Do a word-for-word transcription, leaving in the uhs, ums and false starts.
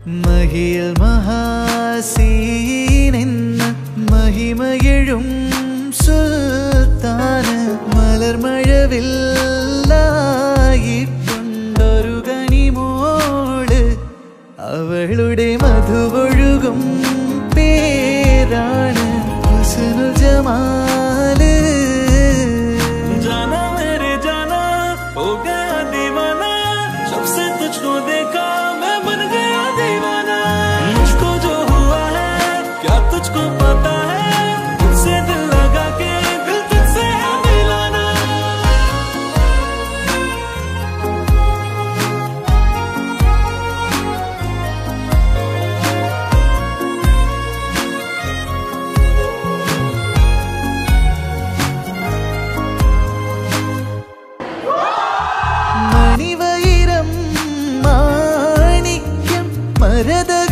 മഹിയൽ മഹാസീനെന്ന മഹിമയെഴും സുൽത്താന് മലർമഴവില്ലായിട്ടുണ്ടൊരു കനിമോള് അവളുടെ മധുവൊഴുകും പേരാണ് ഹുസ്നുൽ ജമാല് जाना मेरे जाना हो गया दीवाना जब से तुझको देखा मैं बन गया दीवाना मुझको जो हुआ है क्या तुझको पता है तुझसे दिल लगा के दिल तुझसे है मिलाना മണിവൈരം മാണിക്യം മരത